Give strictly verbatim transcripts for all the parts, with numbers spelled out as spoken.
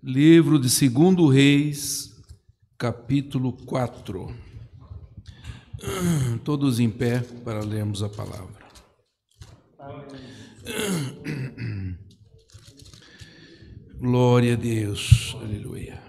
Livro de Segundo Reis, capítulo quatro. Todos em pé para lermos a palavra. Glória a Deus, aleluia.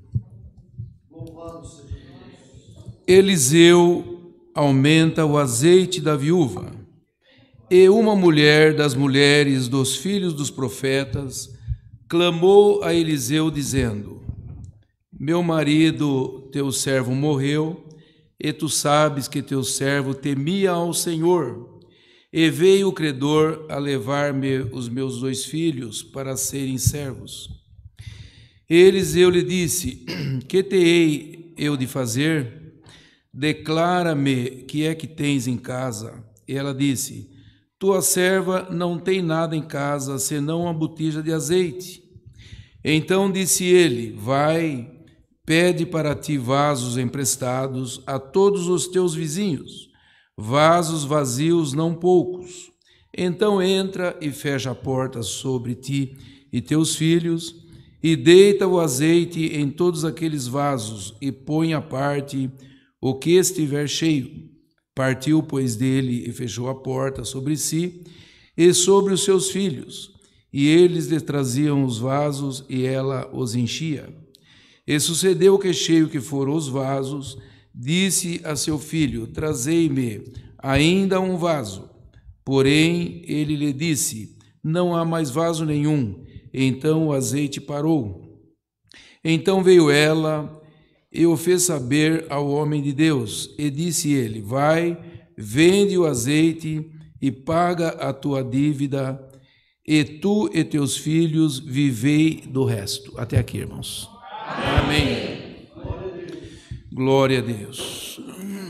Eliseu aumenta o azeite da viúva, e uma mulher das mulheres dos filhos dos profetas clamou a Eliseu, dizendo: Meu marido, teu servo, morreu, e tu sabes que teu servo temia ao Senhor, e veio o credor a levar-me os meus dois filhos para serem servos. Eliseu lhe disse: Que te hei eu de fazer? Declara-me que é que tens em casa. E ela disse: Tua serva não tem nada em casa, senão uma botija de azeite. Então disse ele: Vai, pede para ti vasos emprestados a todos os teus vizinhos, vasos vazios não poucos. Então entra e fecha a porta sobre ti e teus filhos, e deita o azeite em todos aqueles vasos, e põe à parte o que estiver cheio. Partiu, pois, dele e fechou a porta sobre si e sobre os seus filhos, e eles lhe traziam os vasos, e ela os enchia. E sucedeu que, cheio que foram os vasos, disse a seu filho: Trazei-me ainda um vaso. Porém, ele lhe disse: Não há mais vaso nenhum. Então o azeite parou. Então veio ela e o fez saber ao homem de Deus, e disse ele: Vai, vende o azeite e paga a tua dívida, e tu e teus filhos vivei do resto. Até aqui, irmãos. Amém. Glória a Deus.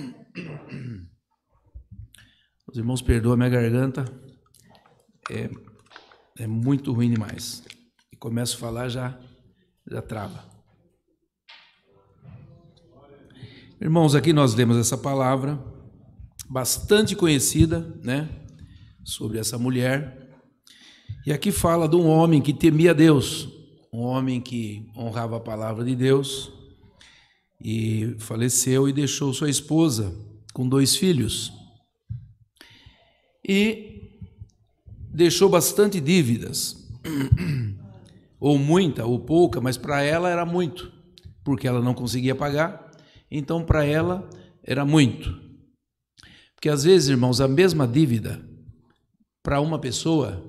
Os irmãos, perdoam a minha garganta, é, é muito ruim demais. E começo a falar, já, já trava. Irmãos, aqui nós lemos essa palavra, bastante conhecida, né, sobre essa mulher, e aqui fala de um homem que temia Deus, um homem que honrava a palavra de Deus, e faleceu e deixou sua esposa com dois filhos, e deixou bastante dívidas, ou muita, ou pouca, mas para ela era muito, porque ela não conseguia pagar. Então, para ela, era muito. Porque, às vezes, irmãos, a mesma dívida, para uma pessoa,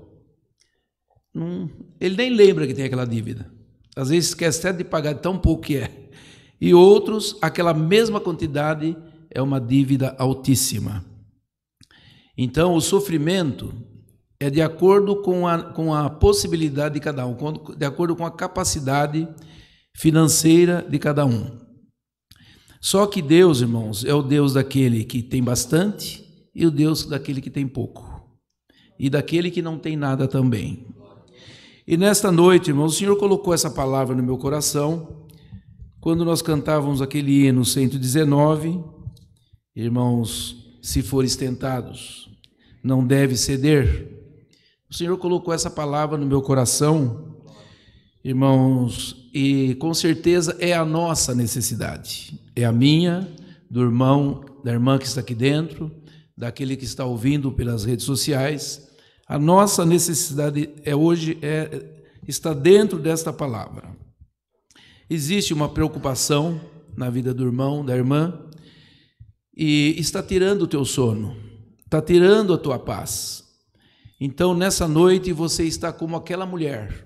não, ele nem lembra que tem aquela dívida. Às vezes, esquece até de pagar tão pouco que é. E outros, aquela mesma quantidade é uma dívida altíssima. Então, o sofrimento é de acordo com a, com a possibilidade de cada um, de acordo com a capacidade financeira de cada um. Só que Deus, irmãos, é o Deus daquele que tem bastante e o Deus daquele que tem pouco. E daquele que não tem nada também. E nesta noite, irmãos, o Senhor colocou essa palavra no meu coração, quando nós cantávamos aquele hino cento e dezenove, irmãos, se fores tentados, não deve ceder. O Senhor colocou essa palavra no meu coração, irmãos, e com certeza é a nossa necessidade. É a minha, do irmão, da irmã que está aqui dentro, daquele que está ouvindo pelas redes sociais. A nossa necessidade é hoje é, está dentro desta palavra. Existe uma preocupação na vida do irmão, da irmã, e está tirando o teu sono, está tirando a tua paz. Então, nessa noite, você está como aquela mulher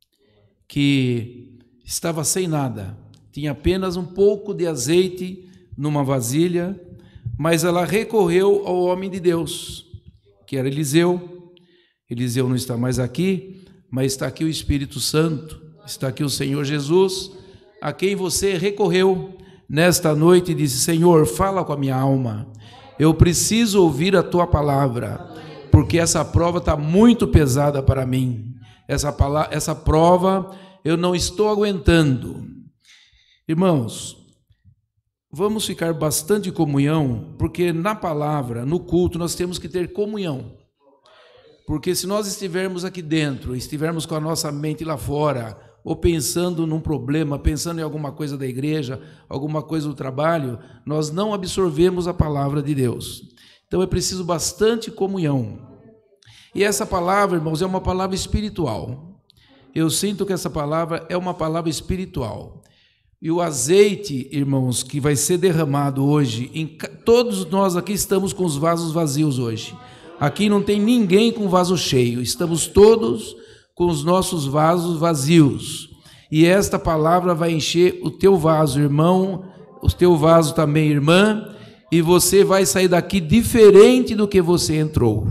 que estava sem nada, tinha apenas um pouco de azeite numa vasilha, mas ela recorreu ao homem de Deus, que era Eliseu. Eliseu não está mais aqui, mas está aqui o Espírito Santo, está aqui o Senhor Jesus, a quem você recorreu nesta noite e disse: Senhor, fala com a minha alma, eu preciso ouvir a tua palavra, porque essa prova está muito pesada para mim, essa, palavra, essa prova eu não estou aguentando. Irmãos, vamos ficar bastante em comunhão, porque na palavra, no culto, nós temos que ter comunhão. Porque se nós estivermos aqui dentro, estivermos com a nossa mente lá fora, ou pensando num problema, pensando em alguma coisa da igreja, alguma coisa do trabalho, nós não absorvemos a palavra de Deus. Então é preciso bastante comunhão. E essa palavra, irmãos, é uma palavra espiritual. Eu sinto que essa palavra é uma palavra espiritual. E o azeite, irmãos, que vai ser derramado hoje, em, todos nós aqui estamos com os vasos vazios hoje. Aqui não tem ninguém com vaso cheio, estamos todos com os nossos vasos vazios. E esta palavra vai encher o teu vaso, irmão, o teu vaso também, irmã, e você vai sair daqui diferente do que você entrou.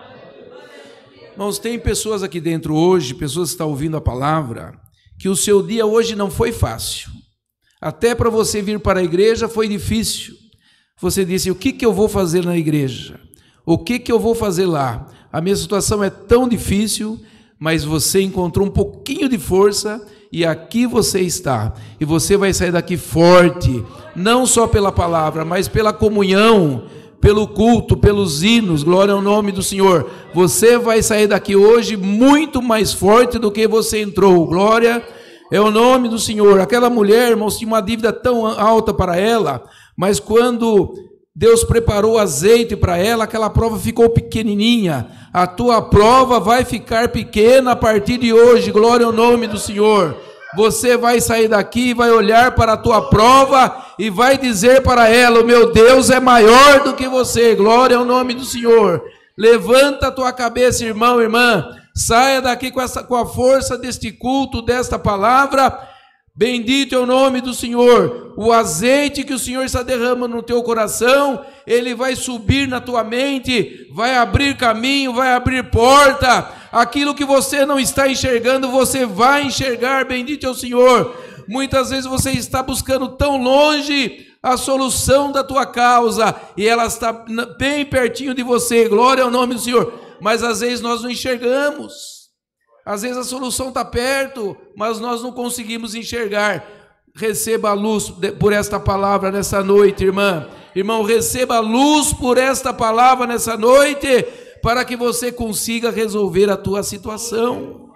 Irmãos, tem pessoas aqui dentro hoje, pessoas que estão ouvindo a palavra, que o seu dia hoje não foi fácil. Até para você vir para a igreja foi difícil. Você disse, o que, que eu vou fazer na igreja? O que, que eu vou fazer lá? A minha situação é tão difícil, mas você encontrou um pouquinho de força e aqui você está. E você vai sair daqui forte, não só pela palavra, mas pela comunhão, pelo culto, pelos hinos, glória ao nome do Senhor. Você vai sair daqui hoje muito mais forte do que você entrou, glória é o nome do Senhor. Aquela mulher, irmãos, tinha uma dívida tão alta para ela, mas quando Deus preparou azeite para ela, aquela prova ficou pequenininha. A tua prova vai ficar pequena a partir de hoje, glória ao nome do Senhor. Você vai sair daqui, vai olhar para a tua prova e vai dizer para ela, o meu Deus é maior do que você, glória ao nome do Senhor. Levanta a tua cabeça, irmão, irmã, saia daqui com, essa, com a força deste culto, desta palavra. Bendito é o nome do Senhor. O azeite que o Senhor está derramando no teu coração, ele vai subir na tua mente, vai abrir caminho, vai abrir porta. Aquilo que você não está enxergando, você vai enxergar. Bendito é o Senhor. Muitas vezes você está buscando tão longe a solução da tua causa e ela está bem pertinho de você. Glória ao nome do Senhor. Mas às vezes nós não enxergamos. Às vezes a solução está perto, mas nós não conseguimos enxergar. Receba a luz por esta palavra nessa noite, irmã. Irmão, receba a luz por esta palavra nessa noite, para que você consiga resolver a tua situação.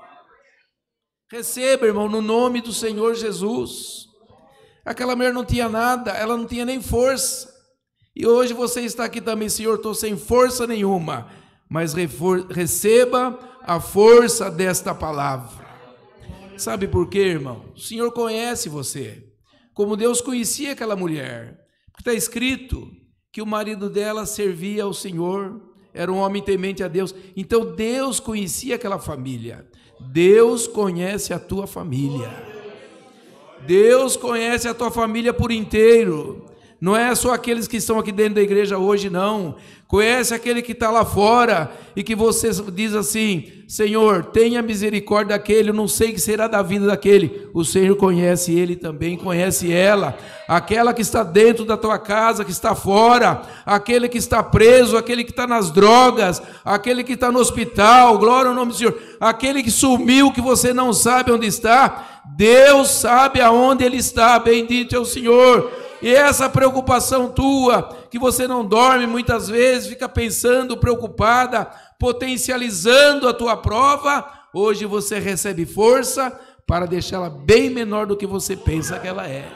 Receba, irmão, no nome do Senhor Jesus. Aquela mulher não tinha nada, ela não tinha nem força. E hoje você está aqui também, Senhor, estou sem força nenhuma. Mas receba a força desta palavra. Sabe por quê, irmão? O Senhor conhece você, como Deus conhecia aquela mulher. Está escrito que o marido dela servia ao Senhor, era um homem temente a Deus. Então Deus conhecia aquela família. Deus conhece a tua família. Deus conhece a tua família por inteiro. Não é só aqueles que estão aqui dentro da igreja hoje, não. Conhece aquele que está lá fora e que você diz assim, Senhor, tenha misericórdia daquele, eu não sei o que será da vida daquele. O Senhor conhece ele também, conhece ela. Aquela que está dentro da tua casa, que está fora, aquele que está preso, aquele que está nas drogas, aquele que está no hospital, glória ao nome do Senhor. Aquele que sumiu, que você não sabe onde está, Deus sabe aonde ele está, bendito é o Senhor. E essa preocupação tua, que você não dorme muitas vezes, fica pensando, preocupada, potencializando a tua prova, hoje você recebe força para deixá-la bem menor do que você pensa que ela é.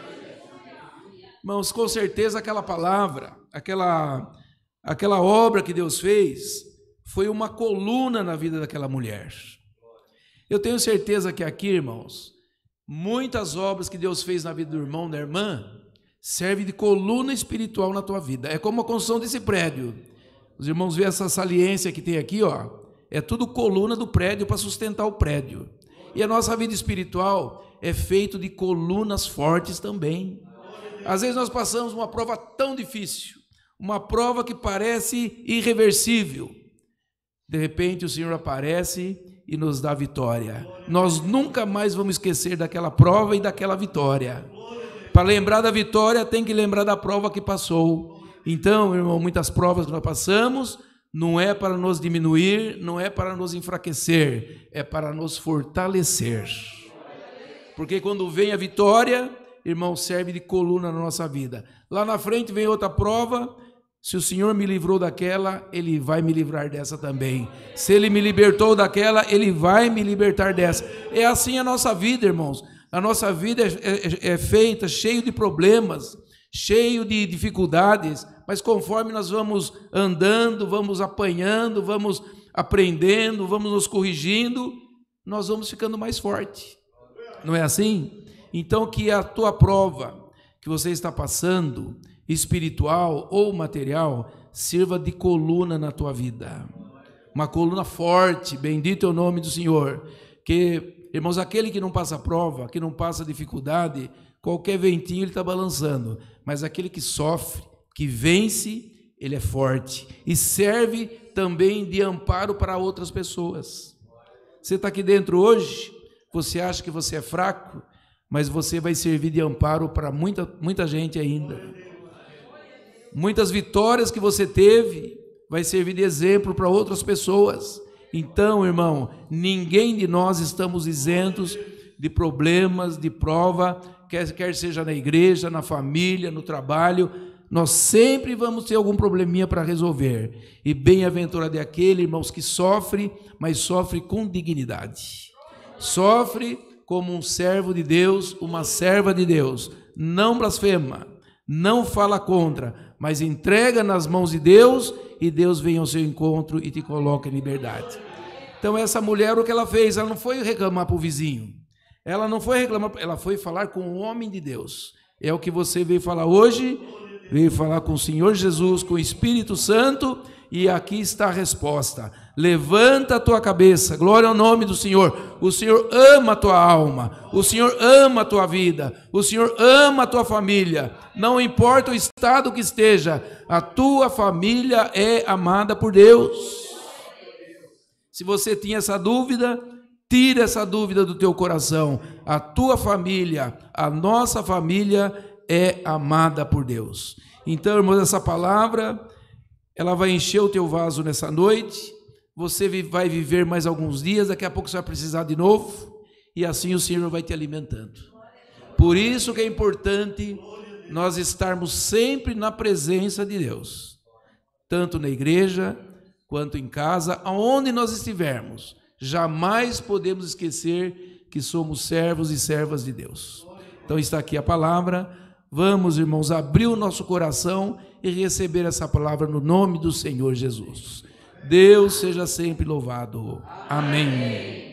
Irmãos, com certeza aquela palavra, aquela, aquela obra que Deus fez, foi uma coluna na vida daquela mulher. Eu tenho certeza que aqui, irmãos, muitas obras que Deus fez na vida do irmão, da irmã, serve de coluna espiritual na tua vida. É como a construção desse prédio. Os irmãos veem essa saliência que tem aqui, ó. É tudo coluna do prédio para sustentar o prédio. E a nossa vida espiritual é feita de colunas fortes também. Às vezes nós passamos uma prova tão difícil, uma prova que parece irreversível. De repente o Senhor aparece e nos dá vitória. Nós nunca mais vamos esquecer daquela prova e daquela vitória. Para lembrar da vitória, tem que lembrar da prova que passou. Então, irmão, muitas provas que nós passamos, não é para nos diminuir, não é para nos enfraquecer, é para nos fortalecer. Porque quando vem a vitória, irmão, serve de coluna na nossa vida. Lá na frente vem outra prova, Se o Senhor me livrou daquela, Ele vai me livrar dessa também. Se Ele me libertou daquela, Ele vai me libertar dessa. É assim a nossa vida, irmãos. A nossa vida é, é, é feita cheio de problemas, cheio de dificuldades, mas conforme nós vamos andando, vamos apanhando, vamos aprendendo, vamos nos corrigindo, nós vamos ficando mais forte. Não é assim? Então, que a tua prova que você está passando, espiritual ou material, sirva de coluna na tua vida. Uma coluna forte, bendito é o nome do Senhor. Que, irmãos, aquele que não passa prova, que não passa dificuldade, qualquer ventinho ele está balançando. Mas aquele que sofre, que vence, ele é forte. E serve também de amparo para outras pessoas. Você está aqui dentro hoje, você acha que você é fraco, mas você vai servir de amparo para muita, muita gente ainda. Muitas vitórias que você teve vai servir de exemplo para outras pessoas. Então, irmão, ninguém de nós estamos isentos de problemas, de prova, quer, quer seja na igreja, na família, no trabalho. Nós sempre vamos ter algum probleminha para resolver. E bem-aventurado é aquele, irmãos, que sofre, mas sofre com dignidade. Sofre como um servo de Deus, uma serva de Deus. Não blasfema, não fala contra, mas entrega nas mãos de Deus e Deus vem ao seu encontro e te coloca em liberdade. Então essa mulher, o que ela fez? Ela não foi reclamar para o vizinho. Ela não foi reclamar, ela foi falar com o homem de Deus. É o que você veio falar hoje, veio falar com o Senhor Jesus, com o Espírito Santo, e aqui está a resposta. Levanta a tua cabeça, glória ao nome do Senhor. O Senhor ama a tua alma, o Senhor ama a tua vida, o Senhor ama a tua família. Não importa o estado que esteja, a tua família é amada por Deus. Se você tinha essa dúvida, tira essa dúvida do teu coração. A tua família, a nossa família é amada por Deus. Então, irmãos, essa palavra, ela vai encher o teu vaso nessa noite. Você vai viver mais alguns dias, daqui a pouco você vai precisar de novo, e assim o Senhor vai te alimentando. Por isso que é importante nós estarmos sempre na presença de Deus, tanto na igreja, quanto em casa, aonde nós estivermos. Jamais podemos esquecer que somos servos e servas de Deus. Então está aqui a palavra. Vamos, irmãos, abrir o nosso coração e receber essa palavra no nome do Senhor Jesus. Deus seja sempre louvado. Amém.